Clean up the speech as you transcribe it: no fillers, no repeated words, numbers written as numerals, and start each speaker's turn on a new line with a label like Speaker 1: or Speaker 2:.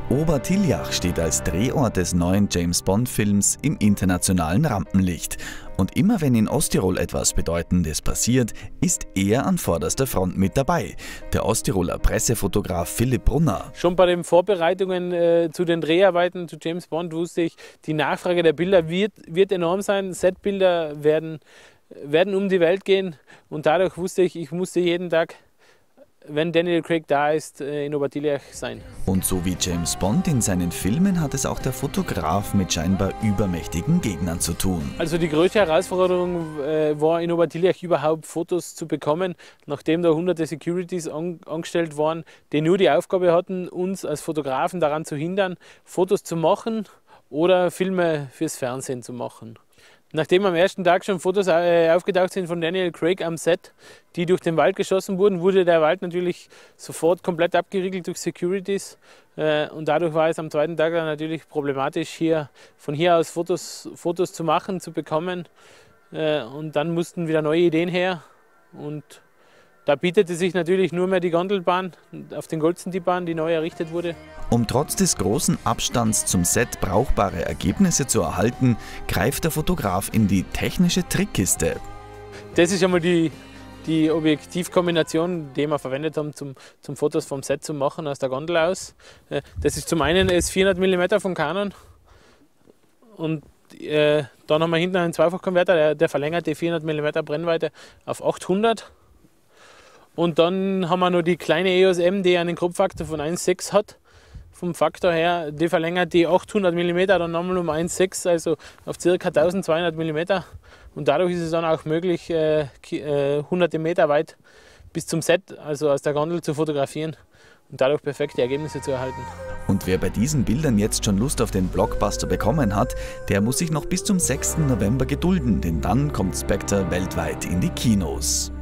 Speaker 1: Obertiljach steht als Drehort des neuen James-Bond-Films im internationalen Rampenlicht. Und immer wenn in Osttirol etwas Bedeutendes passiert, ist er an vorderster Front mit dabei. Der Osttiroler Pressefotograf Philipp Brunner.
Speaker 2: Schon bei den Vorbereitungen zu den Dreharbeiten zu James Bond wusste ich, die Nachfrage der Bilder wird enorm sein. Setbilder werden um die Welt gehen und dadurch wusste ich musste jeden Tag, wenn Daniel Craig da ist, in Obertiljach sein.
Speaker 1: Und so wie James Bond in seinen Filmen hat es auch der Fotograf mit scheinbar übermächtigen Gegnern zu tun.
Speaker 2: Also die größte Herausforderung war in Obertiljach überhaupt Fotos zu bekommen, nachdem da hunderte Securities angestellt waren, die nur die Aufgabe hatten, uns als Fotografen daran zu hindern, Fotos zu machen oder Filme fürs Fernsehen zu machen. Nachdem am ersten Tag schon Fotos aufgetaucht sind von Daniel Craig am Set, die durch den Wald geschossen wurden, wurde der Wald natürlich sofort komplett abgeriegelt durch Securities. Und dadurch war es am zweiten Tag dann natürlich problematisch, von hier aus Fotos zu machen, zu bekommen. Und dann mussten wieder neue Ideen her. Und da bietete sich natürlich nur mehr die Gondelbahn auf den Goldsendie-Bahn, die neu errichtet wurde.
Speaker 1: Um trotz des großen Abstands zum Set brauchbare Ergebnisse zu erhalten, greift der Fotograf in die technische Trickkiste.
Speaker 2: Das ist einmal die Objektivkombination, die wir verwendet haben, zum Fotos vom Set zu machen, aus der Gondel aus. Das ist zum einen das 400 mm von Canon und dann haben wir hinten einen Zweifachkonverter, der verlängert die 400 mm Brennweite auf 800. Und dann haben wir noch die kleine EOS M, die einen Kropffaktor von 1,6 hat. Vom Faktor her, die verlängert die 800 mm dann nochmal um 1,6, also auf ca. 1200 mm. Und dadurch ist es dann auch möglich, hunderte Meter weit bis zum Set, also aus der Gondel, zu fotografieren und dadurch perfekte Ergebnisse zu erhalten.
Speaker 1: Und wer bei diesen Bildern jetzt schon Lust auf den Blockbuster bekommen hat, der muss sich noch bis zum 6. November gedulden, denn dann kommt Spectre weltweit in die Kinos.